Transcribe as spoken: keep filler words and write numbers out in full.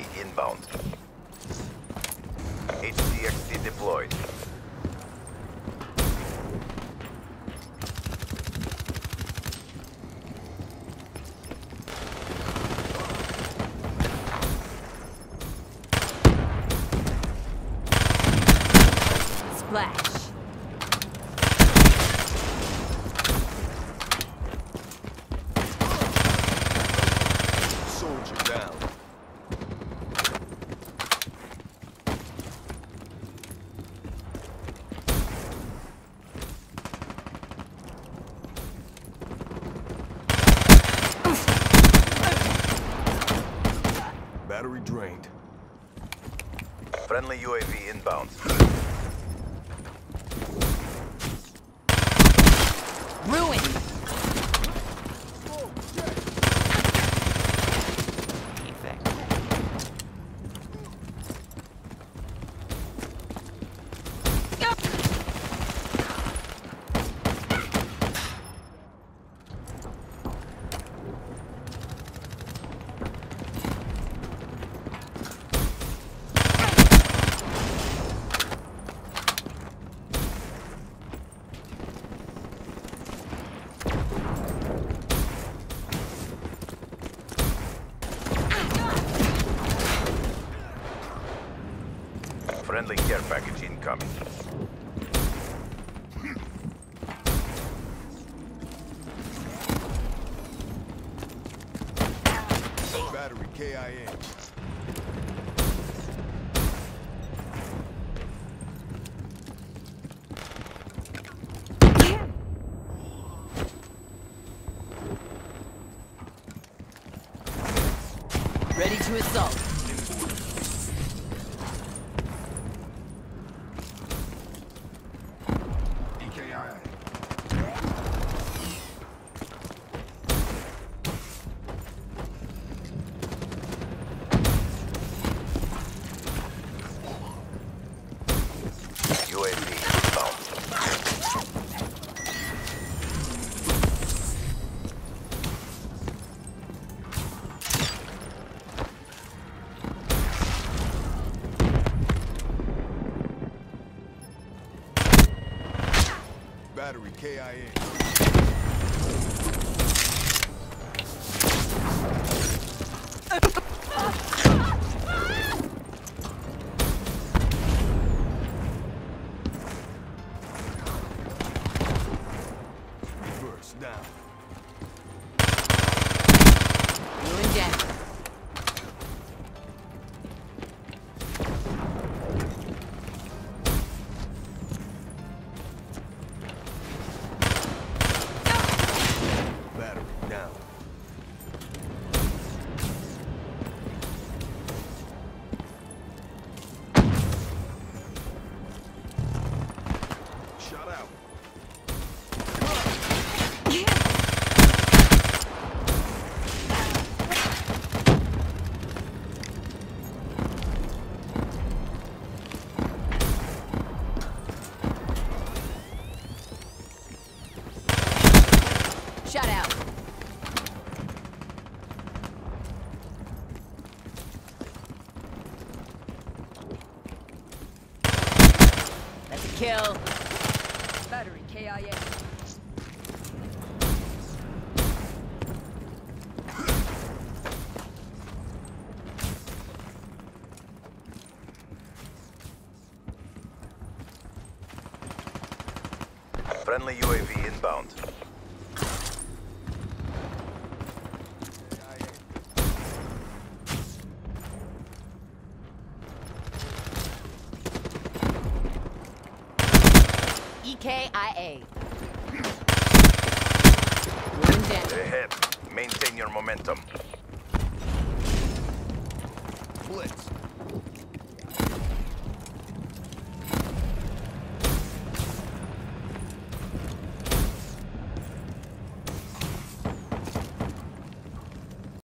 V inbound. H C X D deployed. Splash. Soldier down. Battery drained. Friendly U A V inbound. Ruin. Effect. Friendly care package incoming. Battery K I A. Ready to assault. E K I A. U A V inbound. Battery K I A. Burst down. Ruin damage. Battery down. Shot out. Shut out. That's a kill. Battery K I A. Friendly U A V inbound. E K I A. Ruin damage. Ahead. Maintain your momentum. Blitz.